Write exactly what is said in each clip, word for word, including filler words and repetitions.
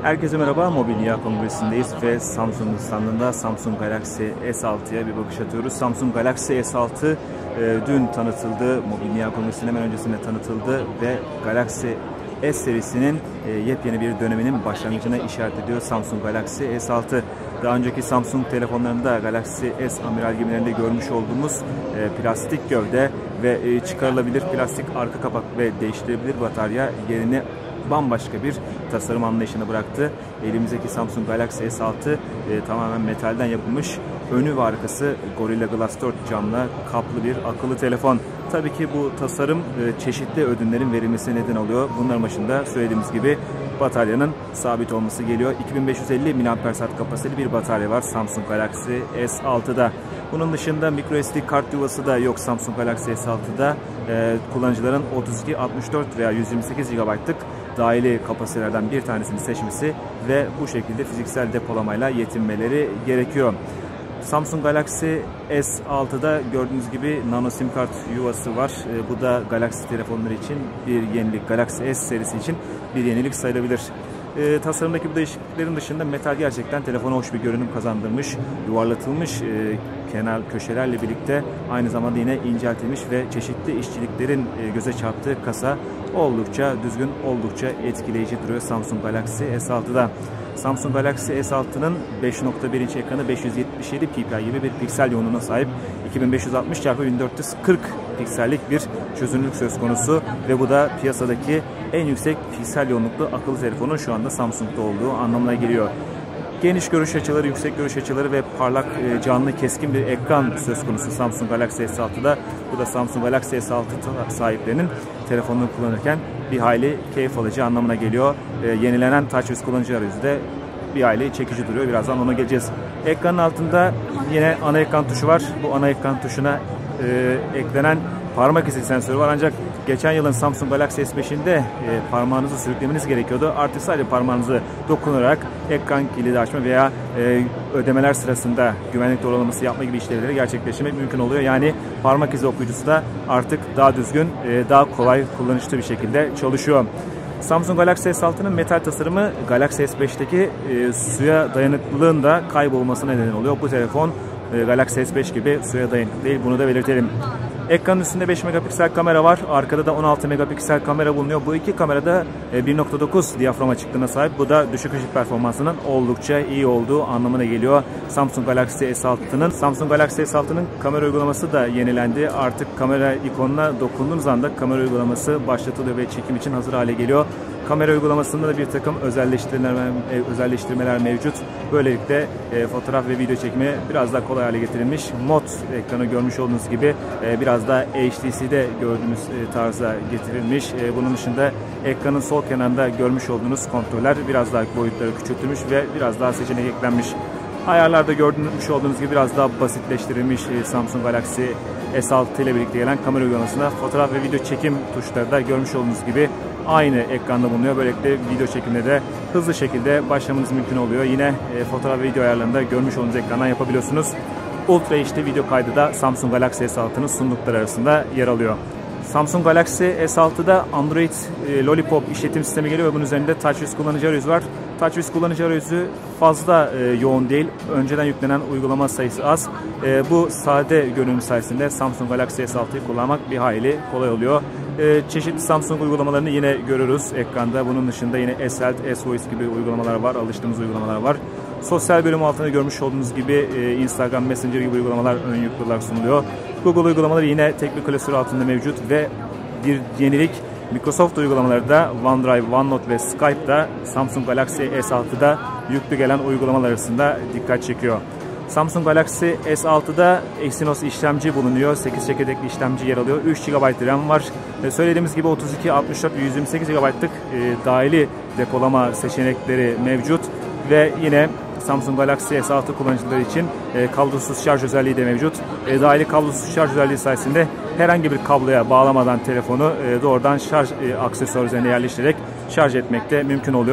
Herkese merhaba, Mobil Dünya Kongresi'ndeyiz ve Samsung standında Samsung Galaxy S altıya bir bakış atıyoruz. Samsung Galaxy S altı e, dün tanıtıldı, Mobil Dünya Kongresi'nin hemen öncesinde tanıtıldı ve Galaxy S serisinin e, yepyeni bir döneminin başlangıcına işaret ediyor Samsung Galaxy S altı. Daha önceki Samsung telefonlarında Galaxy S amiral gemilerinde görmüş olduğumuz e, plastik gövde ve e, çıkarılabilir plastik arka kapak ve değiştirilebilir batarya yerini bambaşka bir tasarım anlayışını bıraktı. Elimizdeki Samsung Galaxy S altı e, tamamen metalden yapılmış. Önü ve arkası Gorilla Glass dört camla kaplı bir akıllı telefon. Tabii ki bu tasarım e, çeşitli ödünlerin verilmesine neden oluyor. Bunların başında söylediğimiz gibi bataryanın sabit olması geliyor. iki bin beş yüz elli miliamper saat kapasiteli bir batarya var Samsung Galaxy S altıda. Bunun dışında microSD kart yuvası da yok Samsung Galaxy S altıda. E, kullanıcıların otuz iki, altmış dört veya yüz yirmi sekiz gigabaytlık dahili kapasitelerden bir tanesini seçmesi ve bu şekilde fiziksel depolamayla yetinmeleri gerekiyor. Samsung Galaxy S altıda gördüğünüz gibi nano sim kart yuvası var. E, bu da Galaxy telefonları için bir yenilik. Galaxy S serisi için bir yenilik sayılabilir. E, tasarımdaki bu değişikliklerin dışında metal gerçekten telefona hoş bir görünüm kazandırmış. Yuvarlatılmış e, kenar köşelerle birlikte aynı zamanda yine inceltilmiş ve çeşitli işçiliklerin e, göze çarptığı kasa oldukça düzgün, oldukça etkileyici duruyor Samsung Galaxy S altıda. Samsung Galaxy S altının beş nokta bir inç ekranı beş yüz yetmiş yedi ppi gibi bir piksel yoğunluğuna sahip, iki bin beş yüz altmış çarpı bin dört yüz kırk piksellik bir çözünürlük söz konusu ve bu da piyasadaki en yüksek piksel yoğunluklu akıllı telefonun şu anda Samsung'da olduğu anlamına geliyor. Geniş görüş açıları, yüksek görüş açıları ve parlak, canlı, keskin bir ekran söz konusu Samsung Galaxy S altıda. Bu da Samsung Galaxy S altı sahiplerinin telefonunu kullanırken bir hayli keyif alıcı anlamına geliyor. E, yenilenen TouchWiz kullanıcı arayüzü de bir hayli çekici duruyor. Birazdan ona geleceğiz. Ekranın altında yine ana ekran tuşu var. Bu ana ekran tuşuna e, eklenen parmak izi sensörü var, ancak geçen yılın Samsung Galaxy S beşinde e, parmağınızı sürüklemeniz gerekiyordu. Artık sadece parmağınızı dokunarak ekran kilidi açma veya e, ödemeler sırasında güvenlik doğrulaması yapma gibi işlevleri gerçekleştirmek mümkün oluyor. Yani parmak izi okuyucusu da artık daha düzgün, e, daha kolay, kullanışlı bir şekilde çalışıyor. Samsung Galaxy S altının metal tasarımı Galaxy S beşteki e, suya dayanıklılığın da kaybolmasına neden oluyor. Bu telefon e, Galaxy S beş gibi suya dayanıklı değil, bunu da belirtelim. Ekranın üstünde beş megapiksel kamera var. Arkada da on altı megapiksel kamera bulunuyor. Bu iki kamerada bir nokta dokuz diyafram açıklığına sahip. Bu da düşük ışık performansının oldukça iyi olduğu anlamına geliyor. Samsung Galaxy S altı'nın Samsung Galaxy S altı'nın kamera uygulaması da yenilendi. Artık kamera ikonuna dokunduğunuz anda kamera uygulaması başlatılıyor ve çekim için hazır hale geliyor. Kamera uygulamasında da bir takım özelleştirmeler, özelleştirmeler mevcut. Böylelikle e, fotoğraf ve video çekimi biraz daha kolay hale getirilmiş. Mod ekranı görmüş olduğunuz gibi e, biraz daha H D C'de gördüğünüz e, tarza getirilmiş. E, bunun dışında ekranın sol kenarında görmüş olduğunuz kontroller biraz daha boyutları küçültülmüş ve biraz daha seçenek eklenmiş. Ayarlarda gördüğünüz olduğunuz gibi biraz daha basitleştirilmiş e, Samsung Galaxy S altı ile birlikte gelen kamera uygulamasında fotoğraf ve video çekim tuşları da görmüş olduğunuz gibi aynı ekranda bulunuyor. Böylelikle video çekimde de hızlı şekilde başlamanız mümkün oluyor. Yine e, fotoğraf ve video ayarlarında görmüş olduğunuz ekrandan yapabiliyorsunuz. Ultra H D video kaydı da Samsung Galaxy S altının sundukları arasında yer alıyor. Samsung Galaxy S altıda Android e, Lollipop işletim sistemi geliyor ve bunun üzerinde TouchWiz kullanıcı arayüzü var. TouchWiz kullanıcı arayüzü fazla e, yoğun değil. Önceden yüklenen uygulama sayısı az. E, bu sade görünüm sayesinde Samsung Galaxy S altıyı kullanmak bir hayli kolay oluyor. E, çeşitli Samsung uygulamalarını yine görürüz ekranda. Bunun dışında yine S Health, S Voice gibi uygulamalar var. Alıştığımız uygulamalar var. Sosyal bölüm altında görmüş olduğunuz gibi e, Instagram, Messenger gibi uygulamalar ön yüklü olarak sunuluyor. Google uygulamaları yine tek bir klasör altında mevcut ve bir yenilik Microsoft uygulamaları da OneDrive, OneNote ve Skype'da Samsung Galaxy S altıda yüklü gelen uygulamalar arasında dikkat çekiyor. Samsung Galaxy S altıda Exynos işlemci bulunuyor. sekiz çekirdekli işlemci yer alıyor. üç gigabayt RAM var. E, söylediğimiz gibi otuz iki, altmış dört ve yüz yirmi sekiz gigabaytlık e, dahili depolama seçenekleri mevcut ve yine Samsung Galaxy S altı kullanıcıları için e, kablosuz şarj özelliği de mevcut. E, dahili kablosuz şarj özelliği sayesinde herhangi bir kabloya bağlamadan telefonu e, doğrudan şarj e, aksesuarı üzerine yerleştirerek şarj etmek de mümkün oluyor.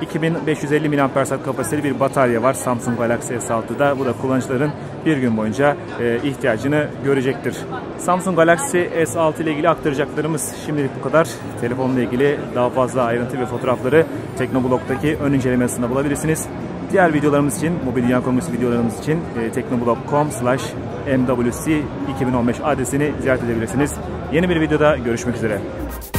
iki bin beş yüz elli miliamper saat kapasiteli bir batarya var Samsung Galaxy S altıda. Bu da kullanıcıların bir gün boyunca e, ihtiyacını görecektir. Samsung Galaxy S altı ile ilgili aktaracaklarımız şimdilik bu kadar. Telefonla ilgili daha fazla ayrıntı ve fotoğrafları Teknoblog'daki ön incelemesinde bulabilirsiniz. Diğer videolarımız için, Mobil Dünya Kongresi videolarımız için e, teknoblog nokta com slash m w c iki bin on beş adresini ziyaret edebilirsiniz. Yeni bir videoda görüşmek üzere.